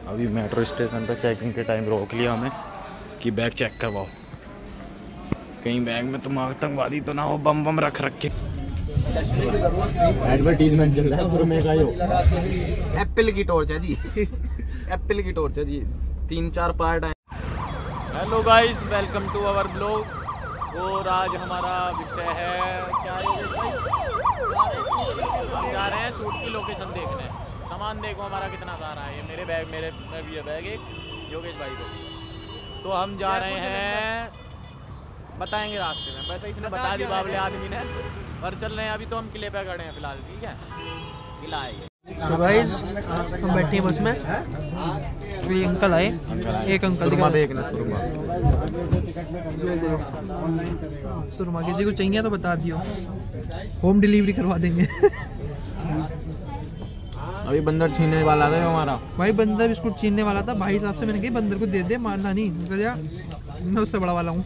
अभी metro station पर checking के टाइम रोक लिया हमें कि बैग चेक करवाओ, कहीं बैग में तुम आतंकवादी तो ना हो, बम बम रख के। एडवर्टीजमेंट चल रहा है शुरू में का यो एप्पल की टॉर्च है जी। एप्पल की टॉर्च है जी, 3-4 पार्ट है। Hello guys, welcome to our blog. और आज हमारा विषय है क्या है भाई, हम जा रहे हैं शूट की लोकेशन देखने। सामान देखो हमारा कितना सारा है। ये मेरे बैग, मेरे में भी है बैग एक, योगेश भाई को। तो हम जा रहे हैं, बताएंगे रास्ते में। वैसे इसने बता दी बाबले आदमी ने, पर चल रहे हैं अभी तो हम किले पे खड़े हैं फिलहाल। ठीक है, किला है। तो भाई हम बैठे हैं बस में, ये अंकल आए, एक अंकल सुरमा किसी को चाहिए तो बता दियो, होम डिलीवरी करवा देंगे। अभी बंदर छीनने वाला था हमारा भाई, बंदर बिस्कुट छीनने वाला था भाई साहब से। मैंने कहा बंदर को दे दे, मारना नहीं, मैं उससे बड़ा वाला हूँ।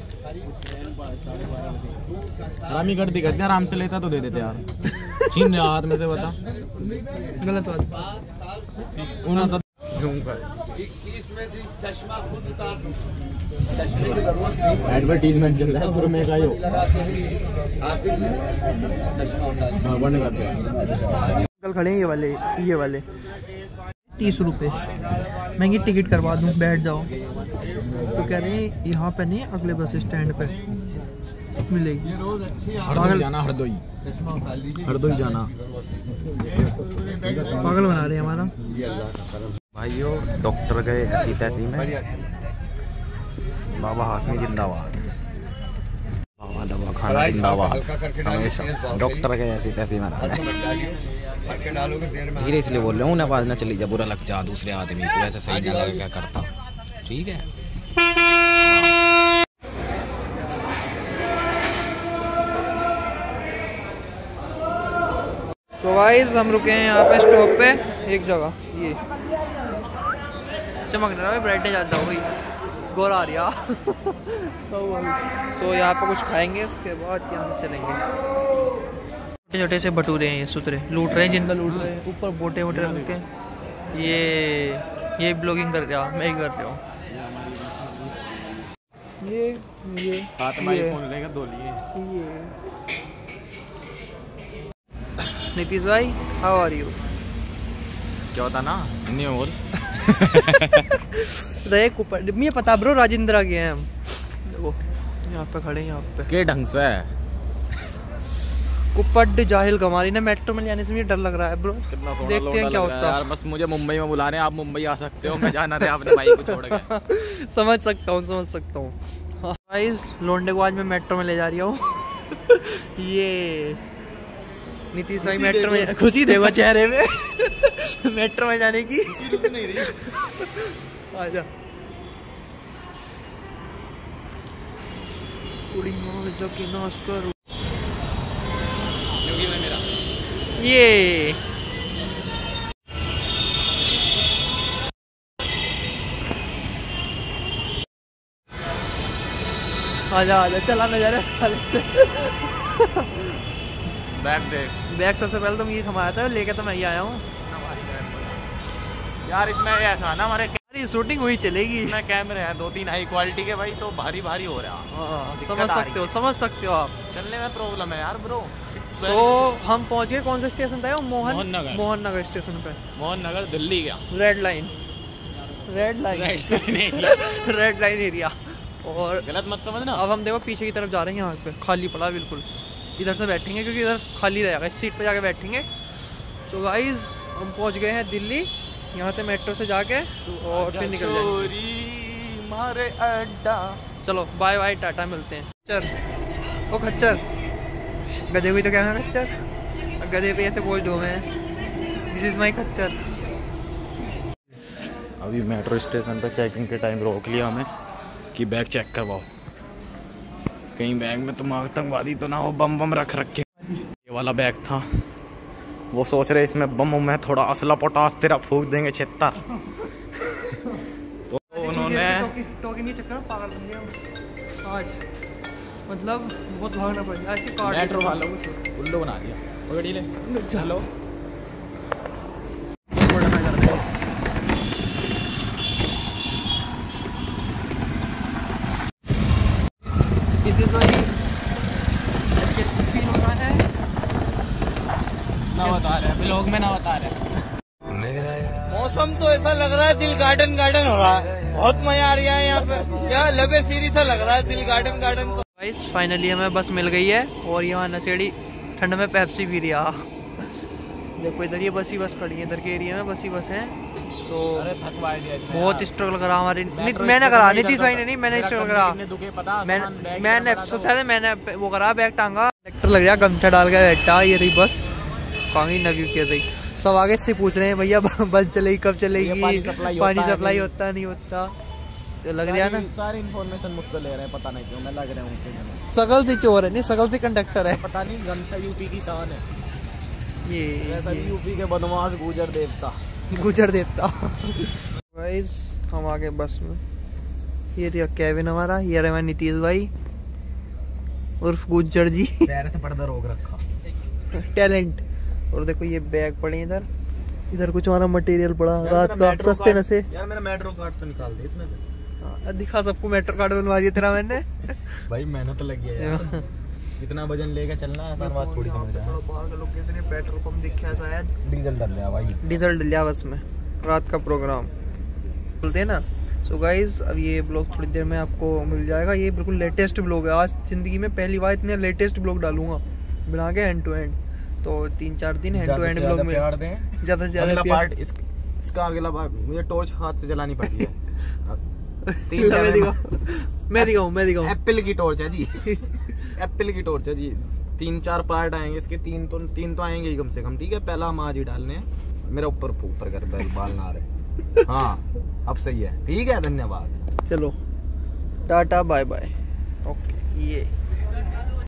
आरामी करती करते आराम से लेता तो दे देते यार। छीन रहा हाथ में से, बता गलत बात। एडवर्टीजमेंट चल रहा है शुरू में का यो अंकल खड़े हैं ये वाले 30 रुपये महंगी टिकट करवा दूँ, बैठ जाओ। तो कह रहे हैं यहाँ पे नहीं, अगले बस स्टैंड पे मिलेगी। हरदोई जाना, हरदोई जाना। पागल बना रहे हैं हमारा भाइयों। डॉक्टर गए ऐसी तैसी में, बाबा हाशमी जिंदाबाद, बाबा दवा खाना जिंदाबाद हमेशा। डॉक्टर गए ऐसी तैसी में, धीरे इसलिए बोल रहा हूँ, आवाज ना चली जा, बुरा लग जा दूसरे आदमी को, ऐसा सही ना लगे क्या करता। ठीक है, तो गाइस हम रुके हैं यहाँ पे स्टॉप पे एक जगह। ये चमक रहा है, ब्राइटनेस ज़्यादा हो गई, गोरा आ रहा। सो यहाँ पे कुछ खाएंगे, उसके बाद यहाँ से चलेंगे। छोटे छोटे से भटूरे हैं, ये सुतरे लूट रहे हैं, जिंदा लूट रहे हैं। ऊपर बोटे वोटे रख के ये ब्लॉगिंग कर रहा, मैं ही कर रहा हूँ। ये हाथ में फोन लेकर दो लिए। नीतीश भाई, हाउ आर यू? क्या होता ना, नहीं बोल रहे कुपर मुझे पता ब्रो, राजेंद्रा के हैं हम। देखो यहाँ पे खड़े हैं, यहाँ पे के ढंग से कुपड जाहिल कमारी ने। मेट्रो में जाने से मुझे डर लग रहा है ब्रो, देखते हैं क्या होता है यार। बस मुझे मुंबई में बुला रहे हैं, आप मुंबई आ सकते हो, मैं जाना रहे अपने भाई को छोड़ के। समझ सकता हूँ। गाइस लोंडे को आज मैं मेट्रो में ले जा रही हूँ। ये नीतीश भाई मेट्रो में, खुशी देखो चेहरे में। मेट्रो में जाने की आजा कुड़ी जो कि नाश्ता ये आजा चला नजारा साले से। बैग सबसे पहले तो मुझे थमाया था, लेके तो मैं ही आया हूँ यार। इसमें ऐसा ना, हमारे शूटिंग हुई चलेगी। इसमें कैमरे हैं 2-3 हाई क्वालिटी के भाई, तो भारी भारी हो रहा। समझ सकते हो आप। चलने में प्रॉब्लम है यार ब्रो। तो हम पहुंच गए, कौन सा स्टेशन था? मोहन नगर स्टेशन पे। मोहन नगर दिल्ली क्या? Red line area. और गलत मत समझना। अब हम देखो पीछे की तरफ जा रहे हैं, यहाँ पे खाली पड़ा बिल्कुल। इधर से बैठेंगे क्योंकि इधर खाली रहेगा, इस सीट पे जाके बैठेंगे। सो गाइस हम पहुंच गए हैं दिल्ली, यहाँ से मेट्रो से जाके और फिर निकल जाएंगे मारे अड्डा। चलो बाय बाय, टाटा, मिलते हैं। खच्चर, ओ खच्चर, गधे हुई तो क्या है खच्चर, गधे पे ऐसे बोल दो मैं, दिस इज माई खच्चर। अभी मेट्रो स्टेशन पर चेकिंग के टाइम रोक लिया हमें कि बैग चेक करवाओ, कहीं बैग में तुम आतंकवादी तो ना हो, बम बम रख के। ये वाला बैग था, वो सोच रहे इसमें बम में थोड़ा असला पोटास तेरा फूंक देंगे 76। तो उन्होंने टोकन चक्कर पागल बन गया आज, मतलब बहुत भागना पड़ गया। इसके कार्ड मेट्रो वालों को उल्लू बना दिया। हेलो नितीश भाई कैसे फील हो रहा है? ना बता रहे ब्लॉग में, ना बता रहे। मौसम तो ऐसा लग रहा है दिल गार्डन गार्डन हो रहा है, बहुत मजा आ रहा है यहाँ पे, क्या लबे सीरी सा लग रहा है दिल गार्डन गार्डन। तो गाइस फाइनली हमें बस मिल गई है और यहाँ नशेड़ी ठंड में पेप्सी पी रहा। देखो इधर ये बस ही बस खड़ी है, इधर के एरिया में बस ही बस है। तो अरे थकवा दिया बहुत स्ट्रगल करा हमारी, मैंने करा, नीतीश भाई ने नहीं, मैंने स्ट्रगल करा। मैंने सबसे पहले मैंने वो करा, बैग टांगा, ट्रैक्टर लग गया, गमछा डाल के बैठा। ये रही बस, कांगी नव्यू कर रही। सब आगे से पूछ रहे हैं भैया बस चलेगी कब चलेगी, पानी सप्लाई होता नहीं होता। तो लग रहा है ना, सारी इन्फॉर्मेशन मुझसे ले रहे हैं, पता नहीं क्यों मैं लग रहा हूँ। सकल से चोर है, नहीं सकल से कंडक्टर है। पता नहीं, गमछा यूपी की शान है। ये यूपी के बदमाश गुजर देवता। गाइस हम आ गए बस में। ये रहा केविन हमारा, ये रहा नीतीश भाई उर्फ गुज्जर जी। पैर से पर्दा रोक रखा टैलेंट। और देखो ये बैग पड़े इधर कुछ हमारा मटेरियल पड़ा रात का सस्ते नशे। यार मेरा मेट्रो कार्ड तो निकाल दे इसमें से। दिखा सबको मेट्रो कार्ड बनवा दिया तेरा मैंने। भाई मेहनत तो लगी है यार। इतना वजन लेके चलना आसान बात थोड़ी समझ रहा है। पेट्रोल पंप दिखा शायद, डीजल डल गया भाई, डीजल डलिया बस में। रात का प्रोग्राम बोलते हैं ना। सो गाइज अब ये ब्लॉग थोड़ी देर में आपको मिल जाएगा। ये बिल्कुल लेटेस्ट ब्लॉग है, आज जिंदगी में पहली बार इतने लेटेस्ट ब्लॉग डालूंगा बना के एंड टू एंड। तो 3-4 दिन एंड टू एंड ब्लॉग में ज्यादा से ज्यादा पार्ट इसका अगला पार्ट। मुझे टॉर्च हाथ से जलानी पड़ती है। मैं दिखाऊं एप्पल की टॉर्च है जी। एप्पल की टॉर्च है जी। 3-4 पार्ट आएंगे इसके, तीन तो आएंगे ही कम से कम। ठीक है, पहला हम आज ही डालने हैं। मेरा ऊपर कर बाल ना आ रहे। हाँ अब सही है, ठीक है, धन्यवाद। चलो टाटा बाय बाय। ओके ये